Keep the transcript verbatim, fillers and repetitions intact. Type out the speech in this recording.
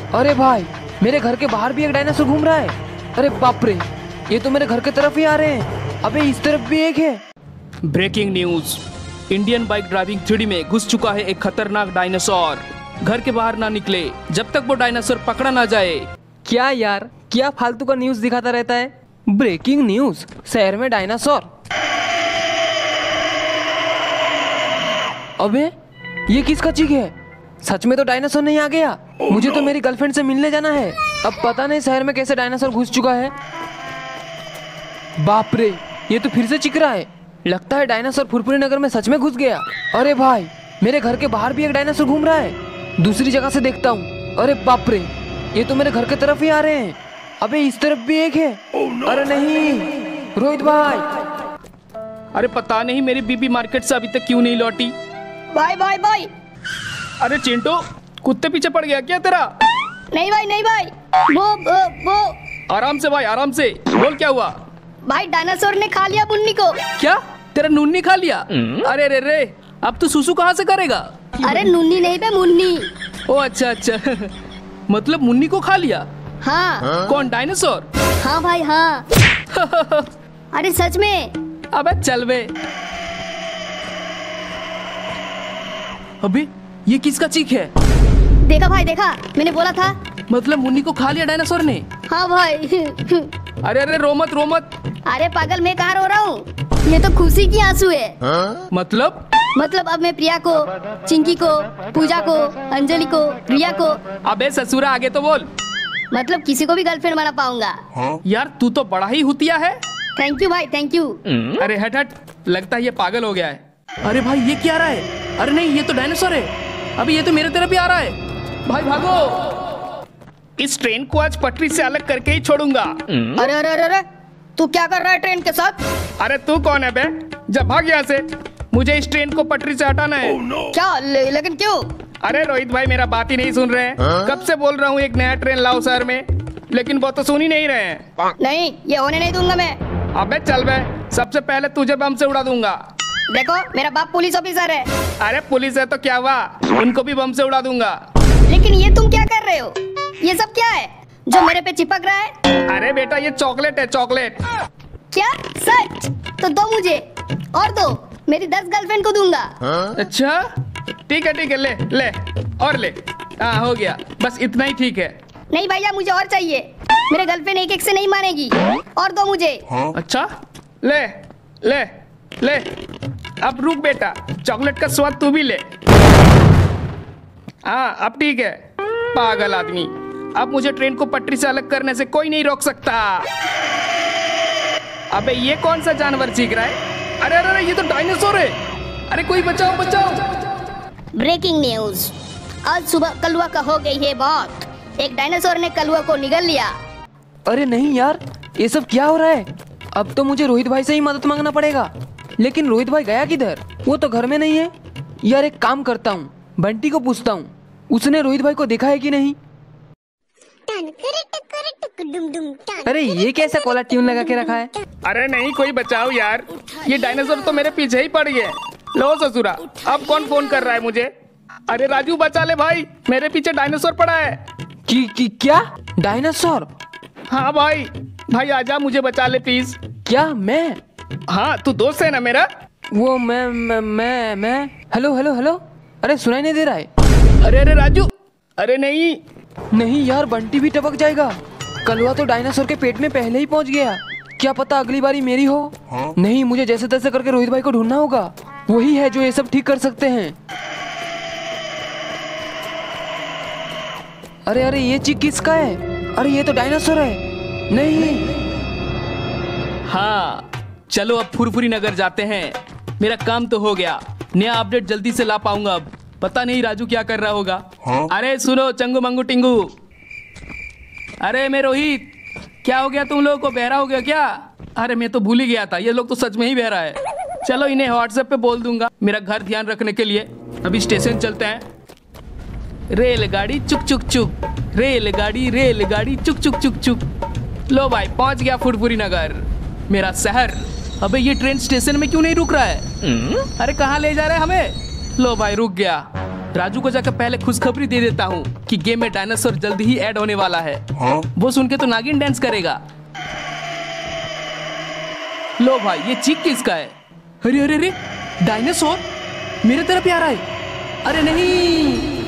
अरे भाई, मेरे घर के बाहर भी एक डायनासोर घूम रहा है। अरे बाप रे, ये तो मेरे घर की तरफ ही आ रहे हैं। अबे इस तरफ भी एक है। Breaking news, Indian bike driving three D में घुस चुका है एक खतरनाक डायनासोर। घर के बाहर ना निकले जब तक वो डायनासोर पकड़ा ना जाए। क्या यार, क्या फालतू का न्यूज दिखाता रहता है। ब्रेकिंग न्यूज, शहर में डायनासोर। अबे ये किसका चीख है? सच में तो डायनासोर नहीं आ गया। मुझे तो मेरी गर्लफ्रेंड से मिलने जाना है। अब पता नहीं शहर में कैसे डायनासोर घुस चुका है। बाप रे, ये तो फिर से चीख रहा है। लगता है डायनासोर फुरफुरी नगर में सच में घुस गया। अरे भाई, मेरे घर के बाहर भी एक डायनासोर घूम रहा है। दूसरी जगह से देखता हूँ। अरे बाप रे, ये तो मेरे घर की तरफ ही आ रहे हैं। अबे इस तरफ भी एक है। अरे नहीं, रोहित भाई। अरे पता नहीं मेरी बीबी मार्केट से अभी तक क्यों नहीं लौटी। भाई भाई भाई। अरे चिंटू, कुत्ते पीछे पड़ गया क्या तेरा? नहीं भाई नहीं भाई, वो वो वो आराम से भाई, आराम से बोल, क्या हुआ? भाई डायनासोर ने खा लिया मुन्नी को। क्या तेरा नूनी खा लिया? अरे रे रे, अब तू सुसु कहाँ से करेगा? अरे नूनी नहीं बे, मुन्नी। ओ अच्छा अच्छा मतलब मुन्नी को खा लिया? हाँ। कौन, डायनासोर? हाँ भाई हाँ। अरे सच में। अबे चल बे। अबे ये किसका चीख है? देखा भाई देखा, मैंने बोला था। मतलब मुन्नी को खा लिया डायनासोर ने? हाँ भाई। अरे अरे रो मत रो मत। अरे पागल, मैं कहाँ रो रहा हूँ? ये तो खुशी की आंसू है। मतलब मतलब अब मैं प्रिया को, चिंकी को, पूजा को, अंजलि को, रिया को। अबे ससुरा आगे तो बोल। मतलब किसी को भी गर्लफ्रेंड बना पाऊंगा। यार तू तो बड़ा ही हुतिया है। थैंक यू भाई, थैंक यू। अरे हट हट, लगता है ये पागल हो गया है। अरे भाई ये क्या रहा है? अरे नहीं, ये तो डायनासोर है। अभी ये तो मेरे तरफ ही आ रहा है। भाई भागो, इस ट्रेन को आज पटरी से अलग करके ही छोड़ूंगा। अरे अरे अरे अरे, तू क्या कर रहा है ट्रेन के साथ? अरे तू कौन है बे? जब भाग यहाँ से, मुझे इस ट्रेन को पटरी से हटाना है। oh, no. क्या ले, लेकिन क्यों? अरे रोहित भाई, मेरा बात ही नहीं सुन रहे हैं। कब से बोल रहा हूँ एक नया ट्रेन लाओ शहर में, लेकिन वो तो सुन ही नहीं रहे हैं। नहीं, ये होने नहीं दूंगा मैं। अबे चल बे, सबसे पहले तुझे बम से उड़ा दूंगा। देखो मेरा बाप पुलिस ऑफिसर है। अरे पुलिस है तो क्या हुआ, उनको भी बम से उड़ा दूंगा। लेकिन ये तुम क्या कर रहे हो? ये सब क्या है जो मेरे पे चिपक रहा है? अरे बेटा ये चॉकलेट है, चॉकलेट। क्या सच? तो दो मुझे, और दो, मेरी दस गर्लफ्रेंड को दूंगा। अच्छा ठीक है ठीक है, ले ले और ले। हाँ हो गया, बस इतना ही ठीक है। नहीं भैया, मुझे और चाहिए। मेरे गर्लफ्रेंड एक एक से नहीं मानेगी, और दो मुझे। अच्छा ले ले ले, अब रुक बेटा, चॉकलेट का स्वाद तू भी ले। हाँ अब ठीक है। पागल आदमी, अब मुझे ट्रेन को पटरी से अलग करने से कोई नहीं रोक सकता। अबे ये कौन सा जानवर चीख रहा है? अरे अरे अरे, ये तो डायनासोर है। अरे कोई बचाओ बचाओ। ब्रेकिंग न्यूज, आज सुबह कलुआ का हो गई है मौत। एक डायनासोर ने कलुआ को निगल लिया। अरे नहीं यार, ये सब क्या हो रहा है? अब तो मुझे रोहित भाई से ही मदद मांगना पड़ेगा। लेकिन रोहित भाई गया किधर? वो तो घर में नहीं है। यार एक काम करता हूँ, बंटी को पूछता हूँ, उसने रोहित भाई को देखा है कि नहीं। अरे ये कैसा कोला ट्यून लगा के रखा है? अरे नहीं, कोई बचाओ यार, ये डायनासोर तो मेरे पीछे ही पड़ गए। लो ससुरा, अब कौन फोन कर रहा है मुझे? अरे राजू बचा ले भाई, मेरे पीछे डायनासोर पड़ा है। कि, कि क्या डायनासोर? हाँ भाई, भाई आजा, मुझे बचा ले प्लीज। क्या मैं? हाँ तू दोस्त है ना मेरा। वो मैं मैं मैं मैं हेलो हेलो हेलो। अरे सुनाई नहीं दे रहा है। अरे अरे राजू, अरे नहीं नहीं यार, बंटी भी टपक जाएगा। कलवा तो डायनासोर के पेट में पहले ही पहुंच गया। क्या पता अगली बारी मेरी हो। हाँ? नहीं, मुझे जैसे तैसे करके रोहित भाई को ढूंढना होगा। वही है जो ये सब ठीक कर सकते हैं। अरे अरे ये चीज किसका है? अरे ये तो डायनासोर है। नहीं। हाँ चलो अब फुरफुरी नगर जाते हैं। मेरा काम तो हो गया, नया अपडेट जल्दी से ला पाऊंगा अब। पता नहीं राजू क्या कर रहा होगा। हाँ? अरे सुनो चंगू मंगू टिंगू, अरे मैं रोहित, क्या हो गया तुम लोगों को? बहरा हो गया क्या? अरे मैं तो भूल ही गया था, ये लोग तो सच में ही बहरा है। चलो इन्हें व्हाट्सएप पे बोल दूंगा मेरा घर ध्यान रखने के लिए। अभी स्टेशन चलते हैं। रेलगाड़ी चुक चुक चुक, रेलगाड़ी रेलगाड़ी चुक चुक चुक चुक। लो भाई पहुंच गया फुरफुरी नगर, मेरा शहर। अबे ये ट्रेन स्टेशन में क्यों नहीं रुक रहा है? अरे कहाँ ले जा रहे हैं हमें? लो भाई रुक गया। राजू को जाकर पहले खुशखबरी दे देता हूँ कि गेम में डायनासोर जल्दी ही ऐड होने वाला है। वो सुन के तो नागिन डांस करेगा। लो भाई, ये चीख किसका है? अरे अरे अरे, डायनासोर मेरे तरफ आ रहा है। अरे नहीं,